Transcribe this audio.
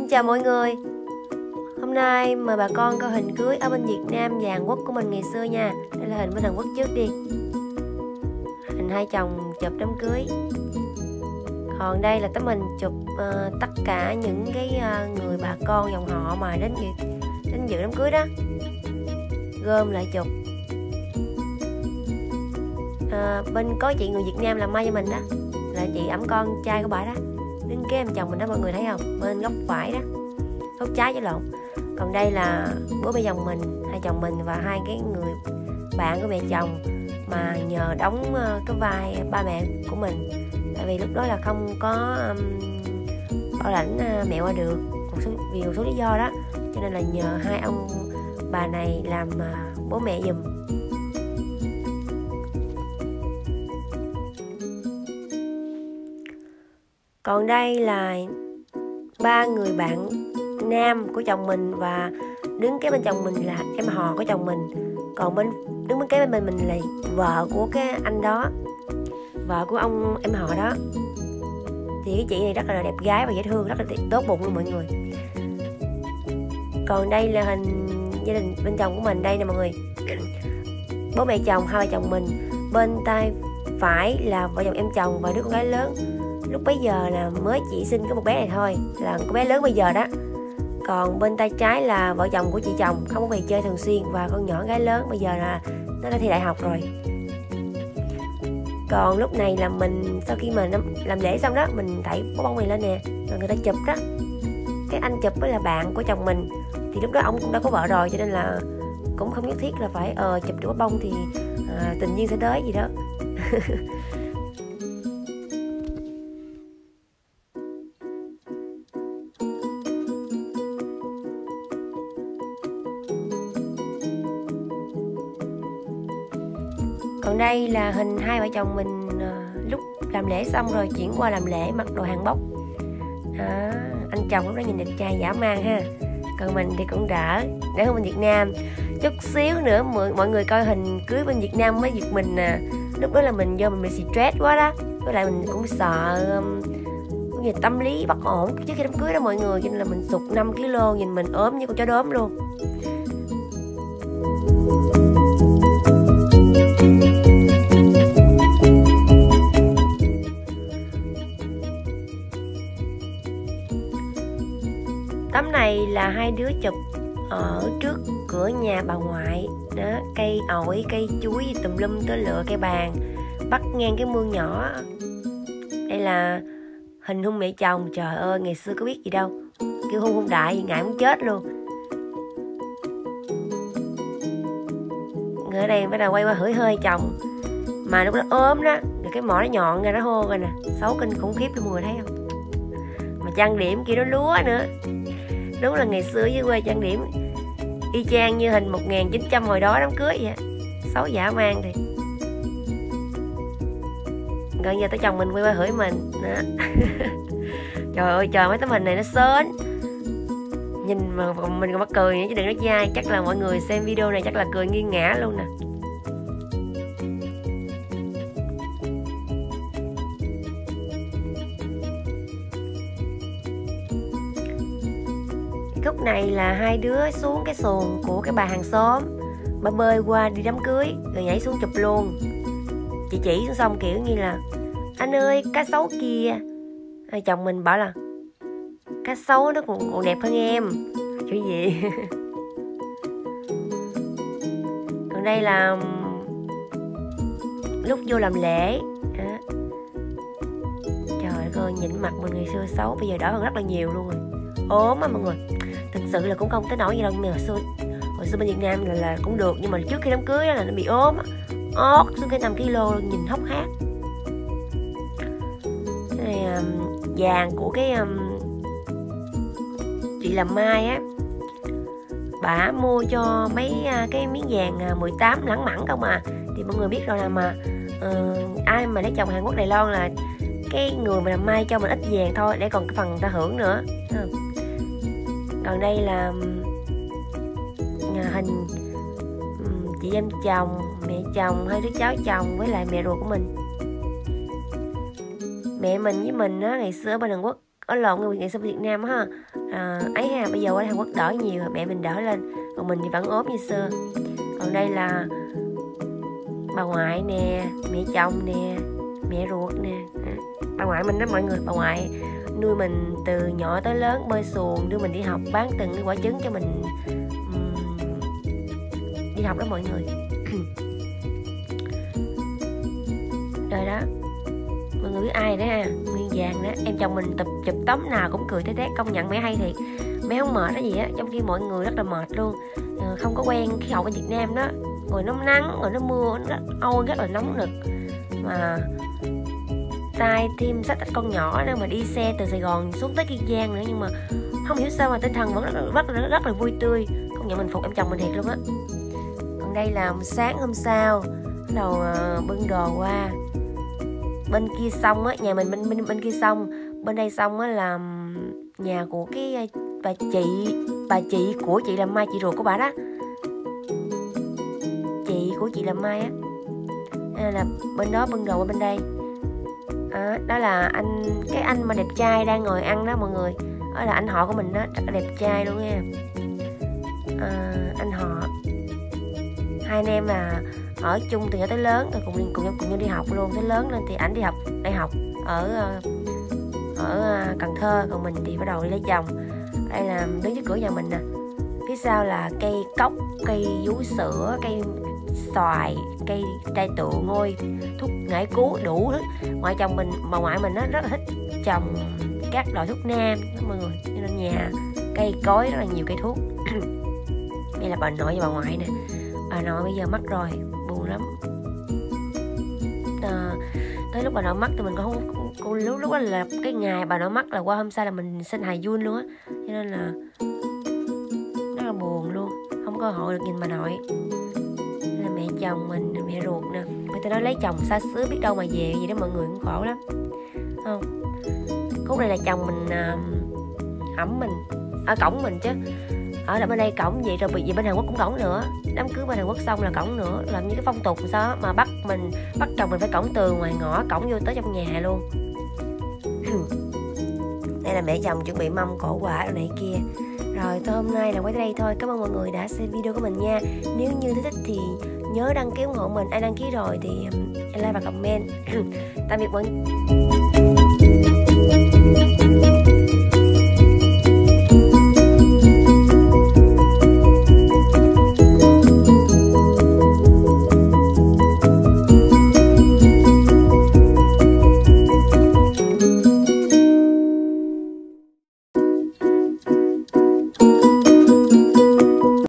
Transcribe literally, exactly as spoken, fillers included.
Xin chào mọi người. Hôm nay mời bà con coi hình cưới ở bên Việt Nam và Hàn Quốc của mình ngày xưa nha. Đây là hình bên Hàn Quốc trước đi. Hình hai chồng chụp đám cưới. Còn đây là tấm hình chụp uh, tất cả những cái uh, người bà con dòng họ mà đến dự, đến dự đám cưới đó, gom lại chụp. Uh, bên có chị người Việt Nam làm mai cho mình đó, là chị ẵm con trai của bà đó, đứng kế em chồng mình đó, mọi người thấy không? Bên góc phải đó, góc trái chứ lộn. Còn đây là bố mẹ chồng mình, hai chồng mình và hai cái người bạn của mẹ chồng mà nhờ đóng cái vai ba mẹ của mình. Tại vì lúc đó là không có um, bảo lãnh uh, mẹ qua được một số, vì một số lý do đó, cho nên là nhờ hai ông bà này làm uh, bố mẹ giùm. Còn đây là ba người bạn nam của chồng mình và đứng kế bên chồng mình là em họ của chồng mình. Còn bên đứng bên kế bên mình mình là vợ của cái anh đó, vợ của ông em họ đó. Thì cái chị này rất là đẹp gái và dễ thương, rất là tốt bụng luôn mọi người. Còn đây là hình gia đình bên chồng của mình đây nè mọi người. Bố mẹ chồng, hai vợ chồng mình. Bên tay phải là vợ chồng em chồng và đứa con gái lớn. Lúc bấy giờ là mới chỉ sinh có một bé này thôi, là con bé lớn bây giờ đó. Còn bên tay trái là vợ chồng của chị chồng, không có về chơi thường xuyên, và con nhỏ gái lớn bây giờ là nó đã thi đại học rồi. Còn lúc này là mình sau khi mà làm lễ xong đó, mình đẩy bó bông này lên nè, rồi người ta chụp đó. Cái anh chụp với là bạn của chồng mình, thì lúc đó ông cũng đã có vợ rồi, cho nên là cũng không nhất thiết là phải ờ chụp được bó bông thì à, tình duyên sẽ tới gì đó. Còn đây là hình hai vợ chồng mình uh, lúc làm lễ xong rồi chuyển qua làm lễ mặc đồ Hàn Bốc. À, anh chồng lúc đó nhìn đẹp trai dã man ha. Còn mình thì cũng đỡ, đỡ hơn bên Việt Nam. Chút xíu nữa mọi, mọi người coi hình cưới bên Việt Nam mới giật mình nè. Lúc đó là mình do mình bị stress quá đó. Với lại mình cũng sợ um, cái gì tâm lý bất ổn trước khi đám cưới đó mọi người. Cho nên là mình sụt năm ki lô, nhìn mình ốm như con chó đốm luôn. Tấm này là hai đứa chụp ở trước cửa nhà bà ngoại đó, cây ổi, cây chuối tùm lum tới lựa, cây bàn bắt ngang cái mương nhỏ. Đây là hình hôn mẹ chồng. Trời ơi, ngày xưa có biết gì đâu, kêu hôn hôn đại ngại muốn chết luôn. Người ở đây bắt đầu quay qua hửi hơi chồng, mà lúc đó ốm đó, rồi cái mỏ nó nhọn ra, nó hô rồi nè, xấu kinh khủng khiếp luôn mọi người thấy không? Mà trang điểm kia nó lúa nữa. Đúng là ngày xưa với quê trang điểm y chang như hình một nghìn chín trăm hồi đó đám cưới vậy. Xấu dã man thì. Gần giờ tới chồng mình quay qua hửi mình đó. Trời ơi trời, mấy tấm hình này nó sến, nhìn mà mình còn mắc cười nữa chứ đừng nói dai. Chắc là mọi người xem video này chắc là cười nghiêng ngã luôn nè. Khúc này là hai đứa xuống cái xuồng của cái bà hàng xóm, bà bơi qua đi đám cưới rồi nhảy xuống chụp luôn. Chị chỉ xuống xong kiểu như là anh ơi cá sấu kìa. Hai chồng mình bảo là cá sấu nó còn, còn đẹp hơn em. Chứ gì. Còn đây là lúc vô làm lễ à. Trời ơi, nhìn mặt mình ngày xưa xấu, bây giờ đỡ hơn rất là nhiều luôn rồi. Ốm á mọi người. Thực sự là cũng không tới nỗi gì đâu, nhưng mà hồi xưa hồi xưa bên Việt Nam là, là cũng được, nhưng mà trước khi đám cưới là nó bị ốm á, ót xuống cái năm ki lô, nhìn hốc hác. Cái này um, vàng của cái um, chị làm mai á, bà mua cho mấy uh, cái miếng vàng uh, mười tám lẳng mẳng không à. Thì mọi người biết rồi là mà uh, ai mà lấy chồng Hàn Quốc Đài Loan là cái người mà làm mai cho mình ít vàng thôi, để còn cái phần người ta hưởng nữa. Còn đây là hình chị em chồng, mẹ chồng, hai đứa cháu chồng với lại mẹ ruột của mình. Mẹ mình với mình á, ngày xưa ở bên Hàn Quốc ở lộn người nghệ sĩ Việt Nam ha, à, ấy ha, bây giờ ở Hàn Quốc đỡ nhiều, mẹ mình đỡ lên, còn mình thì vẫn ốm như xưa. Còn đây là bà ngoại nè, mẹ chồng nè, mẹ ruột nè. Bà ngoại mình đó mọi người, bà ngoại nuôi mình từ nhỏ tới lớn, bơi xuồng, đưa mình đi học, bán từng cái quả trứng cho mình um, đi học đó mọi người. Rồi đó, mọi người biết ai đó ha, Nguyên Vàng đó. Em chồng mình tập chụp tấm nào cũng cười té té, công nhận mẹ hay thiệt. Mẹ không mệt đó gì á, trong khi mọi người rất là mệt luôn, không có quen khí hậu ở Việt Nam đó, rồi nó nắng, rồi nó mưa, nó ôi rất là nóng nực. Mà tay thêm sách con nhỏ đó, mà đi xe từ Sài Gòn xuống tới Kiên Giang nữa, nhưng mà không hiểu sao mà tinh thần vẫn rất rất rất, rất là vui tươi. Công nhận mình phục em chồng mình thiệt luôn á. Còn đây là sáng hôm sau, bắt đầu uh, bưng đồ qua bên kia sông á, nhà mình bên bên bên kia sông, bên đây sông á là nhà của cái bà chị bà chị của chị làm Mai, chị ruột của bà đó, chị của chị làm Mai á, nên là bên đó bưng đồ qua bên đây. À, đó là anh cái anh mà đẹp trai đang ngồi ăn đó mọi người, đó là anh họ của mình đó, rất là đẹp trai luôn nha. À, anh họ hai anh em là ở chung từ nhỏ tới lớn, rồi cùng cùng nhau cùng nhau đi học luôn, tới lớn lên thì ảnh đi học đại học ở ở Cần Thơ, còn mình thì bắt đầu đi lấy chồng. Đây là đứng trước cửa nhà mình nè, phía sau là cây cóc, cây vú sữa, cây xoài, cây trai tựu, ngôi, thuốc ngải cứu, đủ hết. Ngoại chồng mình, bà ngoại mình nó rất là thích trồng các loại thuốc nam đó mọi người, cho nên nhà cây cối rất là nhiều cây thuốc. Đây là bà nội và bà ngoại nè. Bà nội bây giờ mất rồi, buồn lắm. À, tới lúc bà nội mất thì mình cũng không, cô lúc lúc đó là cái ngày bà nội mất là qua hôm sau là mình sinh hài Jun luôn á, cho nên là rất là buồn luôn, không có cơ hội được nhìn bà nội. Đây là mẹ chồng mình, mẹ ruột nè. Người ta nói lấy chồng xa xứ biết đâu mà về gì đó, mọi người cũng khổ lắm không. Khúc này là chồng mình uh, ẩm mình ở cổng mình chứ, ở bên đây cổng vậy, rồi vì bên Hàn Quốc cũng cổng nữa, đám cưới bên Hàn Quốc xong là cổng nữa, làm như cái phong tục sao mà bắt mình bắt chồng mình phải cổng từ ngoài ngõ cổng vô tới trong nhà luôn. Đây là mẹ chồng chuẩn bị mâm cổ quả đồ này kia. Rồi thôi hôm nay là quay tới đây thôi, cảm ơn mọi người đã xem video của mình nha. Nếu như thích thì nhớ đăng ký ủng hộ mình, ai đăng ký rồi thì like và comment. Tạm biệt mọi người.